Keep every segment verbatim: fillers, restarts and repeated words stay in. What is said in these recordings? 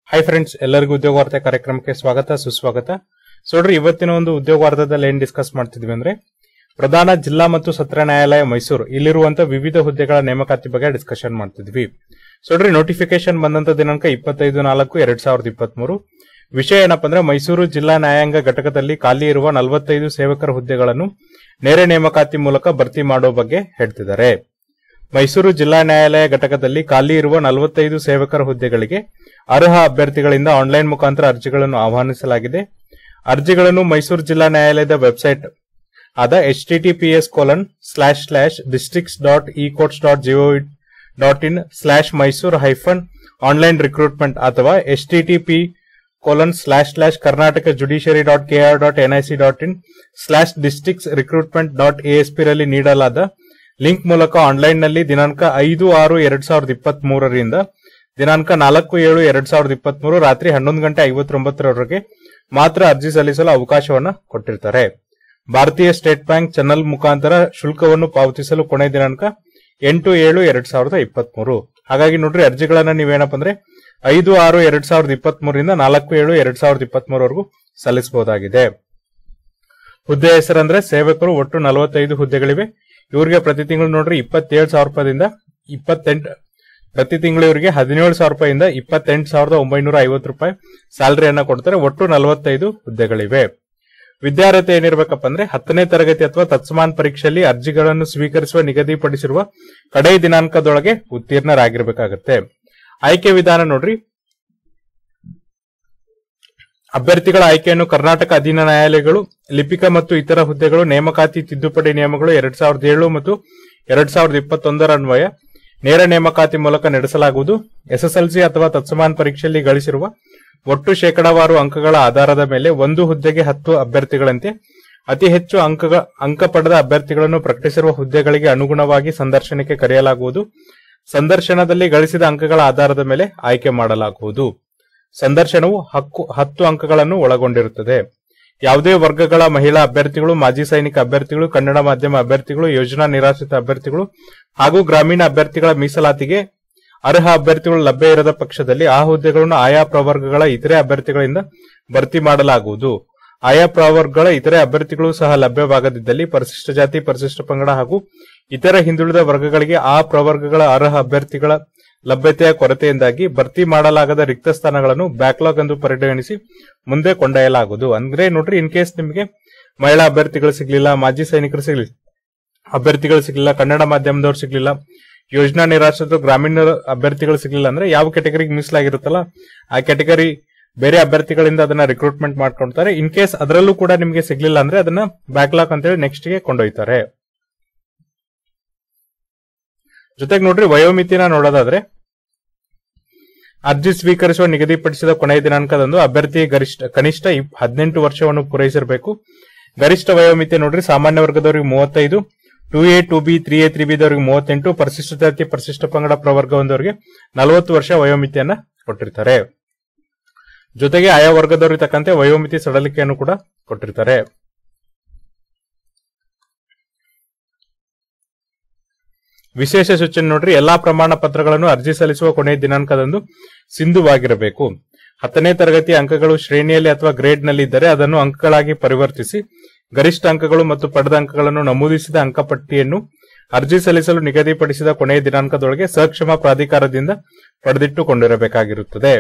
Hi friends, ಎಲ್ಲರಿಗೂ ಉದ್ಯೋಗ ವಾರ್ತೆ ಕಾರ್ಯಕ್ರಮಕ್ಕೆ ಸ್ವಾಗತ ಸುಸ್ವಾಗತ. ಸೊ ನೋಡ್ರಿ, ಇವತ್ತಿನ ಒಂದು ಉದ್ಯೋಗ ವಾರ್ತೆದಲ್ಲಿ ಏನ್ ಡಿಸ್ಕಸ್ ಮಾಡ್ತಿದ್ವಿ ಅಂದ್ರೆ ಪ್ರಧಾನ ಜಿಲ್ಲಾ ಮತ್ತು ಸತ್ರ ನ್ಯಾಯಾಲಯ ಮೈಸೂರು ಇಲ್ಲಿರುವಂತಹ ವಿವಿಧ ಹುದ್ದೆಗಳ ನೇಮಕಾತಿ ಬಗ್ಗೆ ಡಿಸ್ಕಷನ್ ಮಾಡ್ತಿದ್ವಿ. ಸೊ ನೋಡ್ರಿ, ನೋಟಿಫಿಕೇಶನ್ ಬಂದಂತ ದಿನಾಂಕ ಇಪ್ಪತ್ತೈದು ನಾಲ್ಕು ಎರಡ್ ಸಾವಿರದ ಇಪ್ಪತ್ತ್ ಮೂರು. ವಿಷಯ ಏನಪ್ಪಾ ಅಂದ್ರೆ ಮೈಸೂರು ಜಿಲ್ಲಾ ನ್ಯಾಯಾಂಗ ಘಟಕದಲ್ಲಿ ಖಾಲಿ ಇರುವ ನಲವತ್ತೈದು ಸೇವಕರ ಹುದ್ದೆಗಳನ್ನು ನೇರ ನೇಮಕಾತಿ ಮೂಲಕ ಭರ್ತಿ ಮಾಡುವ ಬಗ್ಗೆ ಹೇಳ್ತಿದ್ದಾರೆ. ಮೈಸೂರು ಜಿಲ್ಲಾ ನ್ಯಾಯಾಲಯ ಘಟಕದಲ್ಲಿ ಖಾಲಿ ಇರುವ ನಲವತ್ತೈದು ಸೇವಕರ ಹುದ್ದೆಗಳಿಗೆ ಅರ್ಹ ಅಭ್ಯರ್ಥಿಗಳಿಂದ ಆನ್ಲೈನ್ ಮುಖಾಂತರ ಅರ್ಜಿಗಳನ್ನು ಆಹ್ವಾನಿಸಲಾಗಿದೆ. ಅರ್ಜಿಗಳನ್ನು ಮೈಸೂರು ಜಿಲ್ಲಾ ನ್ಯಾಯಾಲಯದ ವೆಬ್ಸೈಟ್ ಆದ H T T P S colon slash slash districts dot e courts dot gov dot in slash Mysuru hyphen online recruitment ಅಥವಾ H T T P colon slash slash Karnataka judiciary dot K R dot N I C dot in slash districts recruitment dot A S P ರಲ್ಲಿ ನೀಡಲಾದ link ಮೂಲಕ online ನಲ್ಲಿ ದಿನಾಂಕ ಐದು ಆರು ಎರಡ್ ಸಾವಿರದ ಇಪ್ಪತ್ತ್ ಮೂರರಿಂದ ದಿನಾಂಕ ನಾಲ್ಕು ಏಳು ಎರಡ್ ಸಾವಿರದ ಇಪ್ಪತ್ತ್ ಮೂರು ರಾತ್ರಿ ಹನ್ನೊಂದು ಗಂಟೆ ಐವತ್ತೊಂಬತ್ತರವರೆಗೆ ಮಾತ್ರ ಅರ್ಜಿ ಸಲ್ಲಿಸಲು ಅವಕಾಶವನ್ನ ಕೊಟ್ಟಿರ್ತಾರೆ. ಭಾರತೀಯ ಸ್ಟೇಟ್ ಬ್ಯಾಂಕ್ ಚಾನೆಲ್ ಮುಖಾಂತರ ಶುಲ್ಕವನ್ನು ಪಾವತಿಸಲು ಕೊನೆ ದಿನಾಂಕ ಎಂಟು ಏಳು ಎರಡ್ ಸಾವಿರದ ಇಪ್ಪತ್ತ್ ಮೂರು. ಹಾಗಾಗಿ ನೋಡ್ರಿ, ಅರ್ಜಿಗಳನ್ನ ನೀವೇನಪ್ಪ ಅಂದ್ರೆ ಐದು ಆರು ಎರಡ್ ಸಾವಿರದ ಇಪ್ಪತ್ತ್ ಮೂರರಿಂದ ನಾಲ್ಕು ಏಳು ಎರಡ್ ಸಾವಿರದ ಇಪ್ಪತ್ತ್ ಮೂರವರೆಗೂ ಸಲ್ಲಿಸಬಹುದಾಗಿದೆ. ಹುದ್ದೆ ಹೆಸರಂದ್ರೆ ಸೇವಕರು. ಒಟ್ಟು ನಲವತ್ತೈದು ಹುದ್ದೆಗಳಿವೆ. ಇವರಿಗೆ ಪ್ರತಿ ತಿಂಗಳು ನೋಡ್ರಿ ಇಪ್ಪತ್ತೇಳು ಸಾವಿರ ರೂಪಾಯಿಂದ ಇಪ್ಪತ್ತೆಂಟು ಪ್ರತಿ ತಿಂಗಳು ಇವರಿಗೆ ಹದಿನೇಳು ಸಾವಿರ ರೂಪಾಯಿಂದ ಇಪ್ಪತ್ತೆಂಟು ಸಾವಿರದ ಒಂಬೈನೂರ ಐವತ್ತು ರೂಪಾಯಿ ಸ್ಯಾಲರಿಯನ್ನ ಕೊಡ್ತಾರೆ. ಒಟ್ಟು ನಲವತ್ತೈದು ಹುದ್ದೆಗಳಿವೆ. ವಿದ್ಯಾರ್ಹತೆ ಏನಿರ್ಬೇಕಪ್ಪ ಅಂದ್ರೆ ಹತ್ತನೇ ತರಗತಿ ಅಥವಾ ತತ್ಸಮಾನ ಪರೀಕ್ಷೆಯಲ್ಲಿ ಅರ್ಜಿಗಳನ್ನು ಸ್ವೀಕರಿಸುವ ನಿಗದಿಪಡಿಸಿರುವ ಕಡೆ ದಿನಾಂಕದೊಳಗೆ ಉತ್ತೀರ್ಣರಾಗಿರ್ಬೇಕಾಗತ್ತೆ. ಆಯ್ಕೆ ವಿಧಾನ ನೋಡ್ರಿ, ಅಭ್ಯರ್ಥಿಗಳ ಆಯ್ಕೆಯನ್ನು ಕರ್ನಾಟಕ ಅಧೀನ ನ್ಯಾಯಾಲಯಗಳು, ಲಿಪಿಕ ಮತ್ತು ಇತರ ಹುದ್ದೆಗಳು ನೇಮಕಾತಿ ತಿದ್ದುಪಡಿ ನಿಯಮಗಳು ಎರಡ್ ಸಾವಿರದ ಏಳು ಮತ್ತು ಎರಡ್ ಸಾವಿರದ ಇಪ್ಪತ್ತೊಂದರ ಅನ್ವಯ ನೇರ ನೇಮಕಾತಿ ಮೂಲಕ ನಡೆಸಲಾಗುವುದು. ಎಸ್ಎಸ್ಎಲ್ಸಿ ಅಥವಾ ತತ್ಸಮಾನ ಪರೀಕ್ಷೆಯಲ್ಲಿ ಗಳಿಸಿರುವ ಒಟ್ಟು ಶೇಕಡಾವಾರು ಅಂಕಗಳ ಆಧಾರದ ಮೇಲೆ ಒಂದು ಹುದ್ದೆಗೆ ಹತ್ತು ಅಭ್ಯರ್ಥಿಗಳಂತೆ ಅತಿ ಹೆಚ್ಚು ಅಂಕ ಅಂಕ ಪಡೆದ ಅಭ್ಯರ್ಥಿಗಳನ್ನು ಪ್ರಕಟಿಸಿರುವ ಹುದ್ದೆಗಳಿಗೆ ಅನುಗುಣವಾಗಿ ಸಂದರ್ಶನಕ್ಕೆ ಕರೆಯಲಾಗುವುದು. ಸಂದರ್ಶನದಲ್ಲಿ ಗಳಿಸಿದ ಅಂಕಗಳ ಆಧಾರದ ಮೇಲೆ ಆಯ್ಕೆ ಮಾಡಲಾಗುವುದು. ಸಂದರ್ಶನವು ಹಕ್ಕು ಹತ್ತು ಅಂಕಗಳನ್ನು ಒಳಗೊಂಡಿರುತ್ತದೆ. ಯಾವುದೇ ವರ್ಗಗಳ ಮಹಿಳಾ ಅಭ್ಯರ್ಥಿಗಳು, ಮಾಜಿ ಸೈನಿಕ ಅಭ್ಯರ್ಥಿಗಳು, ಕನ್ನಡ ಮಾಧ್ಯಮ ಅಭ್ಯರ್ಥಿಗಳು, ಯೋಜನಾ ನಿರಾಶ್ರಿತ ಅಭ್ಯರ್ಥಿಗಳು ಹಾಗೂ ಗ್ರಾಮೀಣ ಅಭ್ಯರ್ಥಿಗಳ ಮೀಸಲಾತಿಗೆ ಅರ್ಹ ಅಭ್ಯರ್ಥಿಗಳು ಲಭ್ಯ ಇರದ ಪಕ್ಷದಲ್ಲಿ ಆ ಹುದ್ದೆಗಳನ್ನು ಆಯಾ ಪ್ರವರ್ಗಗಳ ಇತರೆ ಅಭ್ಯರ್ಥಿಗಳಿಂದ ಭರ್ತಿ ಮಾಡಲಾಗುವುದು. ಆಯಾ ಪ್ರವರ್ಗಗಳ ಇತರೆ ಅಭ್ಯರ್ಥಿಗಳು ಸಹ ಲಭ್ಯವಾಗದಿದ್ದಲ್ಲಿ ಪರಿಶಿಷ್ಟ ಜಾತಿ, ಪರಿಶಿಷ್ಟ ಪಂಗಡ ಹಾಗೂ ಇತರ ಹಿಂದುಳಿದ ವರ್ಗಗಳಿಗೆ ಆ ಪ್ರವರ್ಗಗಳ ಅರ್ಹ ಅಭ್ಯರ್ಥಿಗಳ ಲಭ್ಯತೆಯ ಕೊರತೆಯಿಂದಾಗಿ ಭರ್ತಿ ಮಾಡಲಾಗದ ರಿಕ್ತ ಸ್ಥಾನಗಳನ್ನು ಬ್ಯಾಕ್ಲಾಗ್ ಎಂದು ಪರಿಗಣಿಸಿ ಮುಂದೆ ಕೊಂಡೊಯ್ಯಲಾಗುವುದು. ಅಂದ್ರೆ ನೋಡ್ರಿ, ಇನ್ ಕೇಸ್ ನಿಮಗೆ ಮಹಿಳಾ ಅಭ್ಯರ್ಥಿಗಳು ಸಿಗ್ಲಿಲ್ಲ, ಮಾಜಿ ಸೈನಿಕರು ಸಿಗ್ಲಿಲ್ಲ, ಅಭ್ಯರ್ಥಿಗಳು ಸಿಗ್ಲಿಲ್ಲ, ಕನ್ನಡ ಮಾಧ್ಯಮದವ್ರು ಸಿಗ್ಲಿಲ್ಲ, ಯೋಜನಾ ನಿರಾಶ್ರಿತ ಗ್ರಾಮೀಣ ಅಭ್ಯರ್ಥಿಗಳು ಸಿಗ್ಲಿಲ್ಲ ಅಂದ್ರೆ ಯಾವ ಕ್ಯಾಟಗರಿಗೆ ಮೀಸಲಾಗಿರುತ್ತಲ್ಲ ಆ ಕ್ಯಾಟಗರಿ ಬೇರೆ ಅಭ್ಯರ್ಥಿಗಳಿಂದ ಅದನ್ನ ರಿಕ್ರೂಟ್ಮೆಂಟ್ ಮಾಡ್ಕೊಳ್ತಾರೆ. ಇನ್ ಕೇಸ್ ಅದರಲ್ಲೂ ಕೂಡ ನಿಮಗೆ ಸಿಗ್ಲಿಲ್ಲ ಅಂದ್ರೆ ಅದನ್ನ ಬ್ಯಾಕ್ಲಾಗ್ ಅಂತೇಳಿ ನೆಕ್ಸ್ಟ್ ಗೆ ಕೊಂಡೊಯ್ತಾರೆ. ಜೊತೆಗೆ ನೋಡ್ರಿ, ವಯೋಮಿತಿನ ನೋಡೋದಾದ್ರೆ ಅರ್ಜಿ ಸ್ವೀಕರಿಸುವ ನಿಗದಿಪಡಿಸಿದ ಕೊನೆಯ ದಿನಾಂಕದಂದು ಅಭ್ಯರ್ಥಿ ಗರಿಷ್ಠ ಕನಿಷ್ಠ ಹದಿನೆಂಟು ವರ್ಷವನ್ನು ಪೂರೈಸಿರಬೇಕು. ಗರಿಷ್ಠ ವಯೋಮಿತಿ ನೋಡ್ರಿ, ಸಾಮಾನ್ಯ ವರ್ಗದವರಿಗೆ ಮೂವತ್ತೈದು, two A two B three A three B ದವರಿಗೆ ಮೂವತ್ತೆಂಟು, ಪರಿಶಿಷ್ಟ ಜಾತಿ ಪರಿಶಿಷ್ಟ ಪಂಗಡ ಪ್ರವರ್ಗ ಒಂದವರಿಗೆ ನಲವತ್ತು ವರ್ಷ ವಯೋಮಿತಿಯನ್ನ ಕೊಟ್ಟಿರ್ತಾರೆ. ಜೊತೆಗೆ ಆಯಾ ವರ್ಗದವರಿಗೆ ತಕ್ಕಂತೆ ವಯೋಮಿತಿ ಸಡಲಿಕೆಯನ್ನು ಕೂಡ ಕೊಟ್ಟಿರ್ತಾರೆ. ವಿಶೇಷ ಸೂಚನೆ ನೋಡ್ರಿ, ಎಲ್ಲಾ ಪ್ರಮಾಣ ಪತ್ರಗಳನ್ನು ಅರ್ಜಿ ಸಲ್ಲಿಸುವ ಕೊನೆಯ ದಿನಾಂಕದಂದು ಸಿಂಧುವಾಗಿರಬೇಕು. ಹತ್ತನೇ ತರಗತಿ ಅಂಕಗಳು ಶ್ರೇಣಿಯಲ್ಲಿ ಅಥವಾ ಗ್ರೇಡ್ ನಲ್ಲಿ ಇದ್ದರೆ ಅದನ್ನು ಅಂಕಗಳಾಗಿ ಪರಿವರ್ತಿಸಿ ಗರಿಷ್ಠ ಅಂಕಗಳು ಮತ್ತು ಪಡೆದ ಅಂಕಗಳನ್ನು ನಮೂದಿಸಿದ ಅಂಕಪಟ್ಟಿಯನ್ನು ಅರ್ಜಿ ಸಲ್ಲಿಸಲು ನಿಗದಿಪಡಿಸಿದ ಕೊನೆಯ ದಿನಾಂಕದೊಳಗೆ ಸಕ್ಷಮ ಪ್ರಾಧಿಕಾರದಿಂದ ಪಡೆದಿಟ್ಟುಕೊಂಡಿರಬೇಕಾಗಿರುತ್ತದೆ.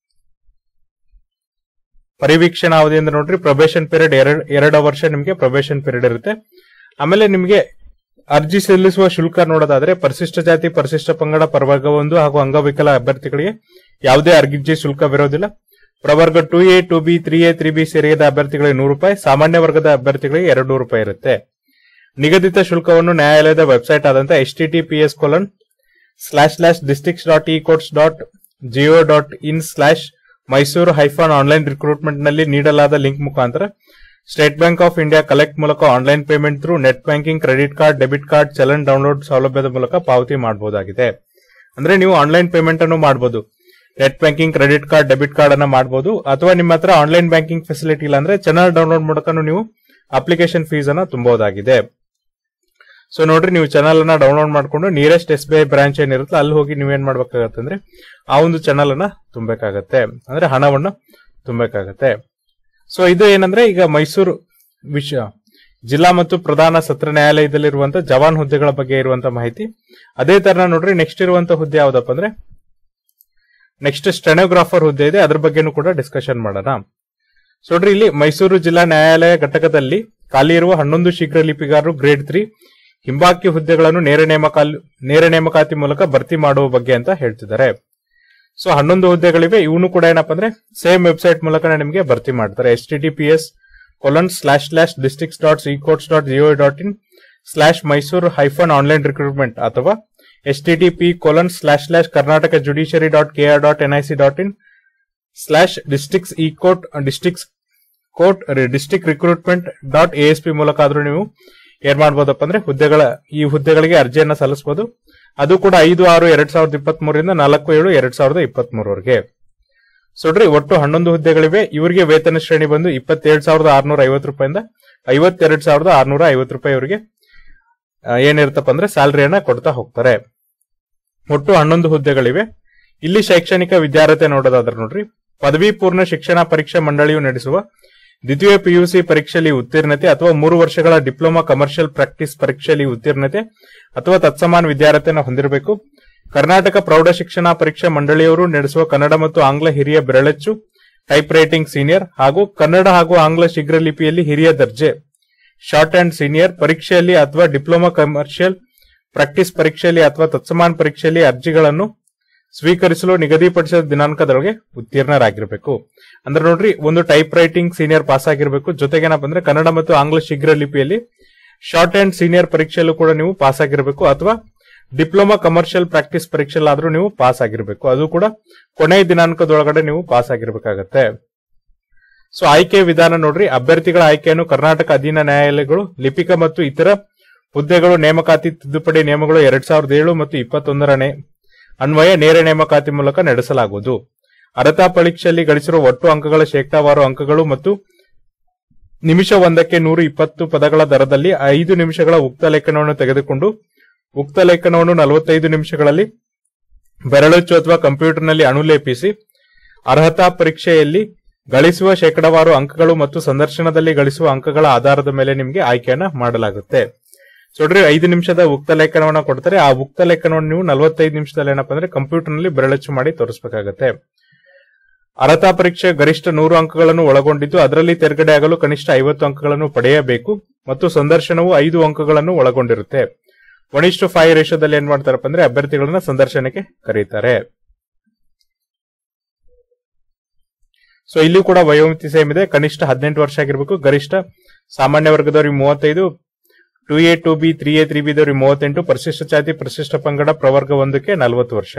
ಪರಿವೀಕ್ಷಣಾ ಅವಧಿ ಅಂದ್ರೆ ನೋಡ್ರಿ, ಪ್ರೊಬೇಷನ್ ಪೀರಿಯಡ್ ಎರಡ್ ಎರಡು ವರ್ಷ ನಿಮಗೆ ಪ್ರೊಬೇಷನ್ ಪೀರಿಯಡ್ ಇರುತ್ತೆ. ಆಮೇಲೆ ನಿಮಗೆ ಅರ್ಜಿ ಸಲ್ಲಿಸುವ ಶುಲ್ಕ ನೋಡೋದಾದ್ರೆ ಪರಿಶಿಷ್ಟ ಜಾತಿ ಪರಿಶಿಷ್ಟ ಪಂಗಡ ಪ್ರವರ್ಗ ಒಂದು ಹಾಗೂ ಅಂಗವಿಕಲ ಅಭ್ಯರ್ಥಿಗಳಿಗೆ ಯಾವುದೇ ಅರ್ಜಿ ಶುಲ್ಕವಿರೋದಿಲ್ಲ. ಪ್ರವರ್ಗ two A two B three A three B ಸೇರಿದ ಅಭ್ಯರ್ಥಿಗಳಿಗೆ ನೂರು ರೂಪಾಯಿ, ಸಾಮಾನ್ಯ ವರ್ಗದ ಅಭ್ಯರ್ಥಿಗಳಿಗೆ ಎರಡು ನೂರು ರೂಪಾಯಿ ಇರುತ್ತೆ. ನಿಗದಿತ ಶುಲ್ಕವನ್ನು ನ್ಯಾಯಾಲಯದ ವೆಬ್ಸೈಟ್ ಆದಂತ H T T P S colon slash slash districts dot e courts dot gov dot in slash Mysuru hyphen online recruitment ನಲ್ಲಿ ನೀಡಲಾದ ಲಿಂಕ್ ಮುಖಾಂತರ State Bank of India collect ಮೂಲಕ online payment through net banking, credit card, debit card, challan download ಸೌಲಭ್ಯದ ಮೂಲಕ ಪಾವತಿ ಮಾಡಬಹುದಾಗಿದೆ. ಅಂದ್ರೆ ನೀವು ಆನ್ಲೈನ್ ಪೇಮೆಂಟ್ ಅನ್ನು ಮಾಡಬಹುದು. Net banking, credit card, debit card ಅನ್ನ ಮಾಡಬಹುದು. ಅಥವಾ ನಿಮ್ಮ ಹತ್ರ ಆನ್ಲೈನ್ ಬ್ಯಾಂಕಿಂಗ್ ಫೆಸಿಲಿಟಿ ಇಲ್ಲ ಅಂದ್ರೆ ಚಾನಲ್ ಡೌನ್ಲೋಡ್ ಮೂಲಕ ನೀವು ಅಪ್ಲಿಕೇಶನ್ ಫೀಸ್ ಅನ್ನ ತುಂಬಬಹುದಾಗಿದೆ. ಸೊ ನೋಡ್ರಿ, ನೀವು ಚಾನಲ್ ಅನ್ನ ಡೌನ್ಲೋಡ್ ಮಾಡ್ಕೊಂಡು nearest S B I branch ಏನಿರುತ್ತೆ ಅಲ್ಲಿ ಹೋಗಿ ನೀವೇನ್ ಮಾಡ್ಬೇಕಾಗತ್ತೆ ಅಂದ್ರೆ ಆ ಒಂದು ಚಾನಲ್ ಅನ್ನ ತುಂಬಬೇಕಾಗತ್ತೆ, ಅಂದ್ರೆ ಹಣವನ್ನು ತುಂಬಬೇಕಾಗತ್ತೆ. ಸೊ ಇದು ಏನಂದ್ರೆ ಈಗ ಮೈಸೂರು ವಿಷಯ ಜಿಲ್ಲಾ ಮತ್ತು ಪ್ರಧಾನ ಸತ್ರ ನ್ಯಾಯಾಲಯದಲ್ಲಿರುವಂತಹ ಜವಾನ್ ಹುದ್ದೆಗಳ ಬಗ್ಗೆ ಇರುವಂತಹ ಮಾಹಿತಿ. ಅದೇ ತರ ನೋಡ್ರಿ, ನೆಕ್ಸ್ಟ್ ಇರುವಂತಹ ಹುದ್ದೆ ಯಾವ್ದಪ್ಪ ಅಂದ್ರೆ ನೆಕ್ಸ್ಟ್ ಸ್ಟೆನೋಗ್ರಾಫರ್ ಹುದ್ದೆ ಇದೆ, ಅದ್ರ ಬಗ್ಗೆನೂ ಕೂಡ ಡಿಸ್ಕಷನ್ ಮಾಡೋಣ. ಸೊ ನೋಡ್ರಿ, ಇಲ್ಲಿ ಮೈಸೂರು ಜಿಲ್ಲಾ ನ್ಯಾಯಾಲಯ ಘಟಕದಲ್ಲಿ ಖಾಲಿ ಇರುವ ಹನ್ನೊಂದು ಶೀಘ್ರ ಲಿಪಿಗಾರರು ಗ್ರೇಡ್ ತ್ರೀ ಹಿಂಬಾಕಿ ಹುದ್ದೆಗಳನ್ನು ನೇರ ನೇಮಕಾ ನೇರ ನೇಮಕಾತಿ ಮೂಲಕ ಭರ್ತಿ ಮಾಡುವ ಬಗ್ಗೆ ಅಂತ ಹೇಳ್ತಿದ್ದಾರೆ. ಸೊ ಹನ್ನೊಂದು ಹುದ್ದೆಗಳಿವೆ, ಇವನು ಕೂಡ ಏನಪ್ಪಾ ಅಂದ್ರೆ ಸೇಮ್ ವೆಬ್ಸೈಟ್ ಮೂಲಕ ನಿಮಗೆ ಭರ್ತಿ ಮಾಡ್ತಾರೆ. H T T P S colon slash slash districts dot e courts dot gov dot in slash Mysuru hyphen online recruitment ಅಥವಾ H T T P colon slash slash Karnataka judiciary dot K R dot N I C dot in slash districts e court districts court district recruitment dot A S P ಮೂಲಕ ಆದ್ರೂ ನೀವು ಏನ್ ಮಾಡಬಹುದಪ್ಪ ಅಂದ್ರೆ ಹುದ್ದೆಗಳ ಈ ಹುದ್ದೆಗಳಿಗೆ ಅರ್ಜಿಯನ್ನ ಸಲ್ಲಿಸಬಹುದು. ಅದು ಕೂಡ ಐದು ಆರು ಎರಡ್ ಸಾವಿರದ ಇಪ್ಪತ್ತ್ ಮೂರರಿಂದ ನಾಲ್ಕು ಏಳು ಎರಡ್ ಸಾವಿರದ ಇಪ್ಪತ್ತ್ ಮೂರವರೆಗೆ. ಸೊ ನೋಡ್ರಿ, ಒಟ್ಟು ಹನ್ನೊಂದು ಹುದ್ದೆಗಳಿವೆ. ಇವರಿಗೆ ವೇತನ ಶ್ರೇಣಿ ಬಂದು ಇಪ್ಪತ್ತೇಳು ಸಾವಿರದ ಆರ್ನೂರ ಐವತ್ತು ರೂಪಾಯಿಂದ ಐವತ್ತೆರಡು ಸಾವಿರದ ಆರ್ನೂರ ಐವತ್ತು ರೂಪಾಯಿ ಇವರಿಗೆ ಏನಿರುತ್ತಪ್ಪ ಅಂದ್ರೆ ಸ್ಯಾಲರಿಯನ್ನ ಕೊಡ್ತಾ ಹೋಗ್ತಾರೆ. ಒಟ್ಟು ಹನ್ನೊಂದು ಹುದ್ದೆಗಳಿವೆ. ಇಲ್ಲಿ ಶೈಕ್ಷಣಿಕ ವಿದ್ಯಾರ್ಹತೆ ನೋಡೋದಾದ್ರೆ ನೋಡ್ರಿ, ಪದವಿ ಪೂರ್ಣ ಶಿಕ್ಷಣ ಪರೀಕ್ಷಾ ಮಂಡಳಿಯು ನಡೆಸುವ ದ್ವಿತೀಯ ಪಿಯುಸಿ ಪರೀಕ್ಷೆಯಲ್ಲಿ ಉತ್ತೀರ್ಣತೆ ಅಥವಾ ಮೂರು ವರ್ಷಗಳ ಡಿಪ್ಲೊಮಾ ಕಮರ್ಷಿಯಲ್ ಪ್ರಾಕ್ಟೀಸ್ ಪರೀಕ್ಷೆಯಲ್ಲಿ ಉತ್ತೀರ್ಣತೆ ಅಥವಾ ತತ್ಸಮಾನ ವಿದ್ಯಾರ್ಹತೆಯನ್ನು ಹೊಂದಿರಬೇಕು. ಕರ್ನಾಟಕ ಪ್ರೌಢ ಶಿಕ್ಷಣ ಪರೀಕ್ಷಾ ಮಂಡಳಿಯವರು ನಡೆಸುವ ಕನ್ನಡ ಮತ್ತು ಆಂಗ್ಲ ಹಿರಿಯ ಬೆರಳಚ್ಚು ಟೈಪ್ ರೈಟಿಂಗ್ ಸೀನಿಯರ್ ಹಾಗೂ ಕನ್ನಡ ಹಾಗೂ ಆಂಗ್ಲ ಶೀಘ್ರ ಲಿಪಿಯಲ್ಲಿ ಹಿರಿಯ ದರ್ಜೆ ಶಾರ್ಟ್ ಅಂಡ್ ಸೀನಿಯರ್ ಪರೀಕ್ಷೆಯಲ್ಲಿ ಅಥವಾ ಡಿಪ್ಲೊಮಾ ಕಮರ್ಷಿಯಲ್ ಪ್ರಾಕ್ಟೀಸ್ ಪರೀಕ್ಷೆಯಲ್ಲಿ ಅಥವಾ ತತ್ಸಮಾನ ಪರೀಕ್ಷೆಯಲ್ಲಿ ಅರ್ಜಿಗಳನ್ನು ಸ್ವೀಕರಿಸಲು ನಿಗದಿಪಡಿಸಿದ ದಿನಾಂಕದೊಳಗೆ ಉತ್ತೀರ್ಣರಾಗಿರಬೇಕು. ಅಂದ್ರೆ ನೋಡ್ರಿ, ಒಂದು ಟೈಪ್ ರೈಟಿಂಗ್ ಸೀನಿಯರ್ ಪಾಸ್ ಆಗಿರಬೇಕು, ಜೊತೆಗೆ ಏನಪ್ಪ ಅಂದ್ರೆ ಕನ್ನಡ ಮತ್ತು ಆಂಗ್ಲ ಶೀಘ್ರ ಲಿಪಿಯಲ್ಲಿ ಶಾರ್ಟ್ ಅಂಡ್ ಸೀನಿಯರ್ ಪರೀಕ್ಷೆಯಲ್ಲೂ ಕೂಡ ನೀವು ಪಾಸ್ ಆಗಿರಬೇಕು, ಅಥವಾ ಡಿಪ್ಲೊಮಾ ಕಮರ್ಷಿಯಲ್ ಪ್ರಾಕ್ಟೀಸ್ ಪರೀಕ್ಷೆಲ್ಲಾದ್ರೂ ನೀವು ಪಾಸ್ ಆಗಿರಬೇಕು, ಅದು ಕೂಡ ಕೊನೆಯ ದಿನಾಂಕದೊಳಗಡೆ ನೀವು ಪಾಸ್ ಆಗಿರಬೇಕಾಗತ್ತೆ. ಸೊ ಆಯ್ಕೆ ವಿಧಾನ ನೋಡ್ರಿ, ಅಭ್ಯರ್ಥಿಗಳ ಆಯ್ಕೆಯನ್ನು ಕರ್ನಾಟಕ ಅಧೀನ ನ್ಯಾಯಾಲಯಗಳು ಲಿಪಿಕ ಮತ್ತು ಇತರ ಹುದ್ದೆಗಳು ನೇಮಕಾತಿ ತಿದ್ದುಪಡಿ ನಿಯಮಗಳು ಎರಡ್ ಸಾವಿರದ ಏಳು ಮತ್ತು ಇಪ್ಪತ್ತೊಂದರನೇ ಅನ್ವಯ ನೇರ ನೇಮಕಾತಿ ಮೂಲಕ ನಡೆಸಲಾಗುವುದು. ಅರ್ಹತಾ ಪರೀಕ್ಷೆಯಲ್ಲಿ ಗಳಿಸಿರುವ ಒಟ್ಟು ಅಂಕಗಳ ಶೇಕಡಾವಾರು ಅಂಕಗಳು ಮತ್ತು ನಿಮಿಷ ಒಂದಕ್ಕೆ ನೂರ ಇಪ್ಪತ್ತು ಪದಗಳ ದರದಲ್ಲಿ ಐದು ನಿಮಿಷಗಳ ಉಕ್ತ ಲೇಖನವನ್ನು ತೆಗೆದುಕೊಂಡು ಉಕ್ತ ಲೇಖನವನ್ನು ನಲವತ್ತೈದು ನಿಮಿಷಗಳಲ್ಲಿ ಬೆರಳಚ್ಚು ಅಥವಾ ಕಂಪ್ಯೂಟರ್ನಲ್ಲಿ ಅನುಲೇಪಿಸಿ ಅರ್ಹತಾ ಪರೀಕ್ಷೆಯಲ್ಲಿ ಗಳಿಸುವ ಶೇಕಡಾವಾರು ಅಂಕಗಳು ಮತ್ತು ಸಂದರ್ಶನದಲ್ಲಿ ಗಳಿಸುವ ಅಂಕಗಳ ಆಧಾರದ ಮೇಲೆ ನಿಮಗೆ ಆಯ್ಕೆಯನ್ನ ಮಾಡಲಾಗುತ್ತೆ. ನೋಡ್ರಿ, ಐದು ನಿಮಿಷದ ಉಕ್ತ ಲೇಖನವನ್ನ ಕೊಡ್ತಾರೆ. ಆ ಉಕ್ತ ಲೇಖನವನ್ನು ನೀವು ನಲವತ್ತೈದು ನಿಮಿಷದಲ್ಲಿ ಏನಪ್ಪಾ ಅಂದ್ರೆ ಕಂಪ್ಯೂಟರ್ ನಲ್ಲಿ ಬೆರಳಚ್ಚು ಮಾಡಿ ತೋರಿಸಬೇಕಾಗತ್ತೆ. ಅರ್ಹತಾ ಪರೀಕ್ಷೆ ಗರಿಷ್ಠ ನೂರು ಅಂಕಗಳನ್ನು ಒಳಗೊಂಡಿದ್ದು ಅದರಲ್ಲಿ ತೇರ್ಗಡೆ ಆಗಲು ಕನಿಷ್ಠ ಐವತ್ತು ಅಂಕಗಳನ್ನು ಪಡೆಯಬೇಕು ಮತ್ತು ಸಂದರ್ಶನವು ಐದು ಅಂಕಗಳನ್ನು ಒಳಗೊಂಡಿರುತ್ತೆ. ಒನ್ ಇಷ್ಟು ಫೈವ್ ರೇಷೋದಲ್ಲಿ ಏನ್ ಮಾಡ್ತಾರಪ್ಪ ಅಂದ್ರೆ ಅಭ್ಯರ್ಥಿಗಳನ್ನ ಸಂದರ್ಶನಕ್ಕೆ ಕರೀತಾರೆ. ಸೊ ಇಲ್ಲಿ ಕೂಡ ವಯೋಮಿತಿ ಸೇಮ್ ಇದೆ. ಕನಿಷ್ಠ ಹದಿನೆಂಟು ವರ್ಷ ಆಗಿರ್ಬೇಕು. ಗರಿಷ್ಠ ಸಾಮಾನ್ಯ ವರ್ಗದವರಿಗೆ ಮೂವತ್ತೈದು, two A two B three A three B ದವರಿಗೆ ಮೂವತ್ತೆಂಟು, ಪರಿಶಿಷ್ಟ ಜಾತಿ ಪರಿಶಿಷ್ಟ ಪಂಗಡ ಪ್ರವರ್ಗ ಒಂದಕ್ಕೆ ನಲವತ್ತು ವರ್ಷ.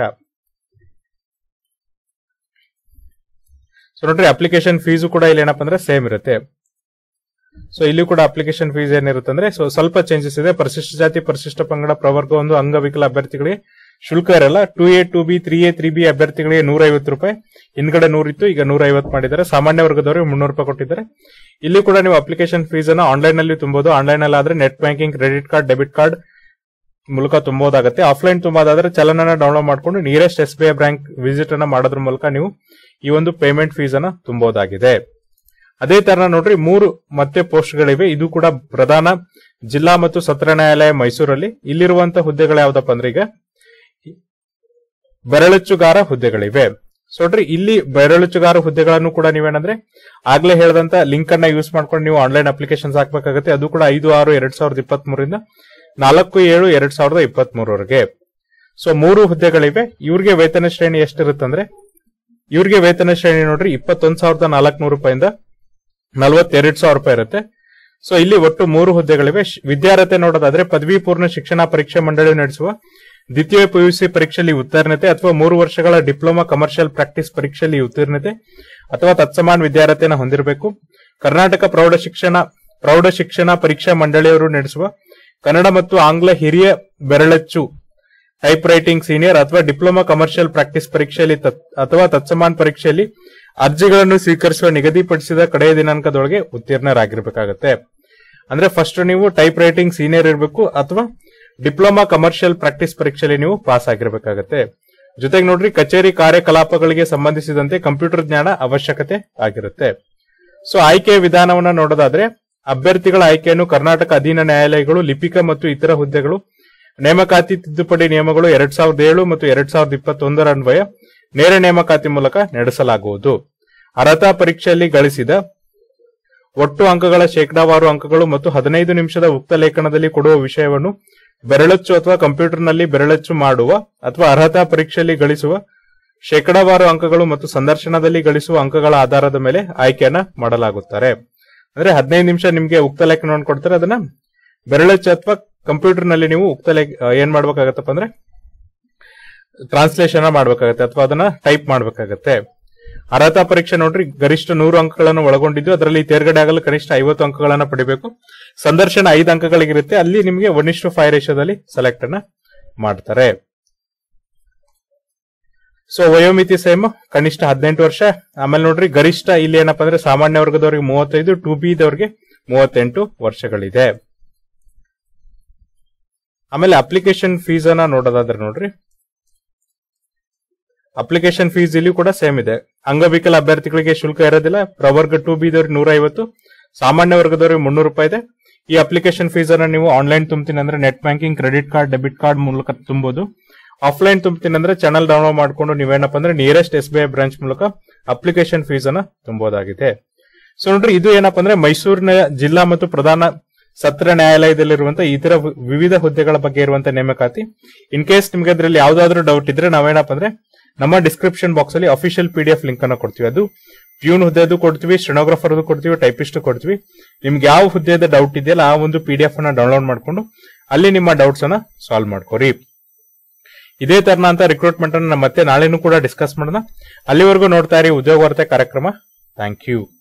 ಸೊ ನೋಡ್ರಿ, ಅಪ್ಲಿಕೇಶನ್ ಫೀಸು ಕೂಡ ಇಲ್ಲಿ ಏನಪ್ಪಾ ಅಂದ್ರೆ ಸೇಮ್ ಇರುತ್ತೆ. ಸೊ ಇಲ್ಲಿ ಕೂಡ ಅಪ್ಲಿಕೇಶನ್ ಫೀಸ್ ಏನಿರುತ್ತೆ ಅಂದ್ರೆ ಸೊ ಸ್ವಲ್ಪ ಚೇಂಜಸ್ ಇದೆ. ಪರಿಶಿಷ್ಟ ಜಾತಿ ಪರಿಶಿಷ್ಟ ಪಂಗಡ ಪ್ರವರ್ಗ ಒಂದು ಅಂಗವಿಕಲ ಅಭ್ಯರ್ಥಿಗಳಿಗೆ ಶುಲ್ಕ ಇರಲ್ಲ. Two A two B three A three B ಅಭ್ಯರ್ಥಿಗಳಿಗೆ ನೂರ ಐವತ್ತು ರೂಪಾಯಿ, ಹಿಂದ್ಗಡೆ ನೂರಿತ್ತು, ಈಗ ನೂರ ಐವತ್ತು ಮಾಡಿದ್ದಾರೆ. ಸಾಮಾನ್ಯ ವರ್ಗದವರಿಗೆ ಮುನ್ನೂರು ರೂಪಾಯಿ ಕೊಟ್ಟಿದ್ದಾರೆ. ಇಲ್ಲಿ ಕೂಡ ನೀವು ಅಪ್ಲಿಕೇಶನ್ ಫೀಸ್ ಅನ್ನ ಆನ್ಲೈನ್ ನಲ್ಲಿ ತುಂಬಬಹುದು. ಆನ್ಲೈನ್ ಅಲ್ಲಿ ಆದ್ರೆ net banking, credit card, debit card ಮೂಲಕ ತುಂಬಬಹುದಾಗುತ್ತೆ. ಆಫ್ಲೈನ್ ತುಂಬೋದಾದ್ರೆ ಚಲನನ ಡೌನ್ಲೋಡ್ ಮಾಡ್ಕೊಂಡು nearest S B I bank visit ಅನ್ನ ಮಾಡೋದ್ರ ಮೂಲಕ ನೀವು ಈ ಒಂದು ಪೇಮೆಂಟ್ ಫೀಸ್ ಅನ್ನ ತುಂಬಬಹುದಾಗಿದೆ. ಅದೇ ತರ ನೋಡ್ರಿ, ಮೂರು ಮತ್ತೆ ಪೋಸ್ಟ್ ಗಳಿವೆ. ಇದು ಕೂಡ ಪ್ರಧಾನ ಜಿಲ್ಲಾ ಮತ್ತು ಸತ್ರ ನ್ಯಾಯಾಲಯ ಮೈಸೂರಲ್ಲಿ. ಇಲ್ಲಿರುವಂತಹ ಹುದ್ದೆಗಳು ಯಾವ್ದಪ್ಪ ಅಂದ್ರೆ ಈಗ ಬೆರಳಚ್ಚುಗಾರ ಹುದ್ದೆಗಳಿವೆ. ಸೊ ನೋಡ್ರಿ, ಇಲ್ಲಿ ಬೆರಳಚ್ಚುಗಾರ ಹುದ್ದೆಗಳನ್ನು ಕೂಡ ನೀವೇನಂದ್ರೆ ಆಗ್ಲೇ ಹೇಳಿದಂತ ಲಿಂಕ್ ಅನ್ನ ಯೂಸ್ ಮಾಡ್ಕೊಂಡು ನೀವು ಆನ್ಲೈನ್ ಅಪ್ಲಿಕೇಶನ್ಸ್ ಹಾಕ್ಬೇಕಾಗುತ್ತೆ. ಅದು ಕೂಡ ಐದು ಆರು ಎರಡ್ ಸಾವಿರದ ಇಪ್ಪತ್ತ್ ಮೂರರಿಂದ ನಾಲ್ಕು ಏಳು ಎರಡ್ ಸಾವಿರದ ಇಪ್ಪತ್ತ್ ಮೂರವರೆಗೆ. ಸೊ ಮೂರು ಹುದ್ದೆಗಳಿವೆ. ಇವ್ರಿಗೆ ವೇತನ ಶ್ರೇಣಿ ಎಷ್ಟಿರುತ್ತಂದ್ರೆ ಇವ್ರಿಗೆ ವೇತನ ಶ್ರೇಣಿ ನೋಡ್ರಿ ಇಪ್ಪತ್ತೊಂದ್ ಸಾವಿರದ ನಾಲ್ಕನೂರು ರೂಪಾಯಿಂದ ನಲವತ್ತೆರಡು ಸಾವಿರ ರೂಪಾಯಿ ಇರುತ್ತೆ. ಸೊ ಇಲ್ಲಿ ಒಟ್ಟು ಮೂರು ಹುದ್ದೆಗಳಿವೆ. ವಿದ್ಯಾರ್ಹತೆ ನೋಡೋದಾದ್ರೆ ಪದವಿ ಪೂರ್ಣ ಶಿಕ್ಷಣ ಪರೀಕ್ಷಾ ಮಂಡಳಿ ನಡೆಸುವ ದ್ವಿತೀಯ ಪಿಯುಸಿ ಪರೀಕ್ಷೆಯಲ್ಲಿ ಉತ್ತೀರ್ಣತೆ ಅಥವಾ ಮೂರು ವರ್ಷಗಳ ಡಿಪ್ಲೊಮಾ ಕಮರ್ಷಿಯಲ್ ಪ್ರಾಕ್ಟೀಸ್ ಪರೀಕ್ಷೆಯಲ್ಲಿ ಉತ್ತೀರ್ಣತೆ ಅಥವಾ ತತ್ಸಮಾನ ವಿದ್ಯಾರ್ಹತೆಯನ್ನು ಹೊಂದಿರಬೇಕು. ಕರ್ನಾಟಕ ಪ್ರೌಢ ಶಿಕ್ಷಣ ಪ್ರೌಢ ಶಿಕ್ಷಣ ಪರೀಕ್ಷಾ ಮಂಡಳಿಯವರು ನಡೆಸುವ ಕನ್ನಡ ಮತ್ತು ಆಂಗ್ಲ ಹಿರಿಯ ಬೆರಳಚ್ಚು ಟೈಪ್ ರೈಟಿಂಗ್ ಸೀನಿಯರ್ ಅಥವಾ ಡಿಪ್ಲೊಮಾ ಕಮರ್ಷಿಯಲ್ ಪ್ರಾಕ್ಟೀಸ್ ಪರೀಕ್ಷೆಯಲ್ಲಿ ಅಥವಾ ತತ್ಸಮಾನ ಪರೀಕ್ಷೆಯಲ್ಲಿ ಅರ್ಜಿಗಳನ್ನು ಸ್ವೀಕರಿಸುವ ನಿಗದಿಪಡಿಸಿದ ಕಡೆಯ ದಿನಾಂಕದೊಳಗೆ ಉತ್ತೀರ್ಣರಾಗಿರಬೇಕಾಗುತ್ತೆ. ಅಂದ್ರೆ ಫಸ್ಟ್ ನೀವು ಟೈಪ್ ರೈಟಿಂಗ್ ಸೀನಿಯರ್ ಇರಬೇಕು ಅಥವಾ ಡಿಪ್ಲೊಮಾ ಕಮರ್ಷಿಯಲ್ ಪ್ರಾಕ್ಟೀಸ್ ಪರೀಕ್ಷೆಯಲ್ಲಿ ನೀವು ಪಾಸ್ ಆಗಿರಬೇಕಾಗತ್ತೆ. ಜೊತೆಗೆ ನೋಡ್ರಿ ಕಚೇರಿ ಕಾರ್ಯಕಲಾಪಗಳಿಗೆ ಸಂಬಂಧಿಸಿದಂತೆ ಕಂಪ್ಯೂಟರ್ ಜ್ಞಾನ ಅವಶ್ಯಕತೆ ಆಗಿರುತ್ತೆ. ಸೊ ಆಯ್ಕೆಯ ವಿಧಾನವನ್ನ ನೋಡೋದಾದ್ರೆ ಅಭ್ಯರ್ಥಿಗಳ ಆಯ್ಕೆಯನ್ನು ಕರ್ನಾಟಕ ಅಧೀನ ನ್ಯಾಯಾಲಯಗಳು ಲಿಪಿಕ ಮತ್ತು ಇತರ ಹುದ್ದೆಗಳು ನೇಮಕಾತಿ ತಿದ್ದುಪಡಿ ನಿಯಮಗಳು ಎರಡ್ ಸಾವಿರದ ಏಳು ಮತ್ತು ಎರಡ್ ಸಾವಿರದ ಇಪ್ಪತ್ತೊಂದರ ಅನ್ವಯ ನೇರ ನೇಮಕಾತಿ ಮೂಲಕ ನಡೆಸಲಾಗುವುದು. ಅರ್ಹತಾ ಪರೀಕ್ಷೆಯಲ್ಲಿ ಗಳಿಸಿದ ಒಟ್ಟು ಅಂಕಗಳ ಶೇಕಡಾವಾರು ಅಂಕಗಳು ಮತ್ತು ಹದಿನೈದು ನಿಮಿಷದ ಉಕ್ತ ಲೇಖನದಲ್ಲಿ ಕೊಡುವ ವಿಷಯವನ್ನು ಬೆರಳಚ್ಚು ಅಥವಾ ಕಂಪ್ಯೂಟರ್ನಲ್ಲಿ ಬೆರಳಚ್ಚು ಮಾಡುವ ಅಥವಾ ಅರ್ಹತಾ ಪರೀಕ್ಷೆಯಲ್ಲಿ ಗಳಿಸುವ ಶೇಕಡಾವಾರು ಅಂಕಗಳು ಮತ್ತು ಸಂದರ್ಶನದಲ್ಲಿ ಗಳಿಸುವ ಅಂಕಗಳ ಆಧಾರದ ಮೇಲೆ ಆಯ್ಕೆಯನ್ನ ಮಾಡಲಾಗುತ್ತಾರೆ. ಅಂದ್ರೆ ಹದಿನೈದು ನಿಮಿಷ ನಿಮ್ಗೆ ಉಕ್ತ ಲೇಖನವನ್ನು ಕೊಡ್ತಾರೆ, ಅದನ್ನ ಬೆರಳಚ್ಚು ಅಥವಾ ಕಂಪ್ಯೂಟರ್ ನಲ್ಲಿ ನೀವು ಉಕ್ತ ಲೇಖ ಏನ್ ಮಾಡ್ಬೇಕಾಗತ್ತಪ್ಪ ಅಂದ್ರೆ ಟ್ರಾನ್ಸ್ಲೇಷನ್ ಮಾಡ್ಬೇಕಾಗತ್ತೆ ಅಥವಾ ಅದನ್ನ ಟೈಪ್ ಮಾಡ್ಬೇಕಾಗತ್ತೆ. ಅರ್ಹತಾ ಪರೀಕ್ಷೆ ನೋಡ್ರಿ ಗರಿಷ್ಠ ನೂರು ಅಂಕಗಳನ್ನು ಒಳಗೊಂಡಿದ್ದು ಅದರಲ್ಲಿ ತೇರ್ಗಡೆ ಆಗಲು ಕನಿಷ್ಠ ಐವತ್ತು ಅಂಕಗಳನ್ನ ಪಡಿಬೇಕು. ಸಂದರ್ಶನ ಐದು ಅಂಕಗಳಿಗಿರುತ್ತೆ, ಅಲ್ಲಿ ನಿಮಗೆ ಒನ್ ಇಷ್ಟು ಫೈವ್ ರೇಷಿಯೋದಲ್ಲಿ ಸೆಲೆಕ್ಟ್ ಅನ್ನ ಮಾಡ್ತಾರೆ. ಸೊ ವಯೋಮಿತಿ ಸೇಮ್ ಕನಿಷ್ಠ ಹದಿನೆಂಟು ವರ್ಷ. ಆಮೇಲೆ ನೋಡ್ರಿ ಗರಿಷ್ಠ ಇಲ್ಲಿ ಏನಪ್ಪಾ ಅಂದ್ರೆ ಸಾಮಾನ್ಯ ವರ್ಗದವರಿಗೆ ಮೂವತ್ತೈದು, ಟು ಬಿ ದವರಿಗೆ ಮೂವತ್ತೆಂಟು ವರ್ಷಗಳಿದೆ. ಆಮೇಲೆ ಅಪ್ಲಿಕೇಶನ್ ಫೀಸ್ ಅನ್ನ ನೋಡೋದಾದ್ರೆ ನೋಡ್ರಿ ಅಪ್ಲಿಕೇಶನ್ ಫೀಸ್ ಇಲ್ಲಿ ಕೂಡ ಸೇಮ್ ಇದೆ. ಅಂಗವಿಕಲ ಅಭ್ಯರ್ಥಿಗಳಿಗೆ ಶುಲ್ಕ ಇರೋದಿಲ್ಲ. ಪ್ರವರ್ಗ ಟು ಬಿ ದವ್ರಿಗೆ ನೂರ ಐವತ್ತು, ಸಾಮಾನ್ಯ ವರ್ಗದವರಿಗೆ ಮುನ್ನೂರು ರೂಪಾಯಿ ಇದೆ. ಈ ಅಪ್ಲಿಕೇಶನ್ ಫೀಸ್ ಅನ್ನ ನೀವು ಆನ್ಲೈನ್ ತುಂಬ್ತೀನಿ ಅಂದ್ರೆ net banking, credit card, debit card ಮೂಲಕ ತುಂಬಬಹುದು. ಆಫ್ಲೈನ್ ತುಂಬ್ತೀನಿ ಅಂದ್ರೆ ಚಾನಲ್ ಡೌನ್ಲೋಡ್ ಮಾಡ್ಕೊಂಡು ನೀವೇನಪ್ಪ ಅಂದ್ರೆ nearest S B I branch ಮೂಲಕ ಅಪ್ಲಿಕೇಶನ್ ಫೀಸ್ ಅನ್ನ ತುಂಬಬಹುದಾಗಿದೆ. ಸೊ ನೋಡ್ರಿ ಇದು ಏನಪ್ಪಾ ಅಂದ್ರೆ ಮೈಸೂರಿನ ಜಿಲ್ಲಾ ಮತ್ತು ಪ್ರಧಾನ ಸತ್ರ ನ್ಯಾಯಾಲಯದಲ್ಲಿರುವಂತಹ ಇತರ ವಿವಿಧ ಹುದ್ದೆಗಳ ಬಗ್ಗೆ ಇರುವಂತಹ ನೇಮಕಾತಿ. ಇನ್ ಕೇಸ್ ನಿಮ್ಗೆ ಅದ್ರಲ್ಲಿ ಯಾವ್ದಾದ್ರು ಡೌಟ್ ಇದ್ರೆ ನಾವೇನಪ್ಪ ಅಂದ್ರೆ ನಮ್ಮ ಡಿಸ್ಕ್ರಿಪ್ಷನ್ ಬಾಕ್ಸ್ ಅಲ್ಲಿ official P D F link ಅನ್ನ ಕೊಡ್ತೀವಿ. ಅದು ಪ್ಯೂನ್ ಹುದ್ದೆದು ಕೊಡ್ತೀವಿ, ಸ್ಟೆನೋಗ್ರಾಫರ್ ಕೊಡ್ತೀವಿ, ಟೈಪಿಸ್ಟ್ ಕೊಡ್ತೀವಿ. ನಿಮ್ಗೆ ಯಾವ ಹುದ್ದೆದ ಡೌಟ್ ಇದೆಯಲ್ಲ ಆ ಒಂದು ಪಿ ಡಿ ಎಫ್ ಅನ್ನ ಡೌನ್ಲೋಡ್ ಮಾಡ್ಕೊಂಡು ಅಲ್ಲಿ ನಿಮ್ಮ ಡೌಟ್ಸ್ ಅನ್ನ ಸಾಲ್ವ್ ಮಾಡ್ಕೋರಿ. ಇದೇ ತರನಂತ ರಿಕ್ರೂಟ್ಮೆಂಟ್ ಅನ್ನ ಮತ್ತೆ ನಾಳೆನೂ ಕೂಡ ಡಿಸ್ಕಸ್ ಮಾಡೋಣ. ಅಲ್ಲಿವರೆಗೂ ನೋಡ್ತಾ ಇರಿ ಉದ್ಯೋಗ ವಾರ್ತೆ ಕಾರ್ಯಕ್ರಮ. Thank you.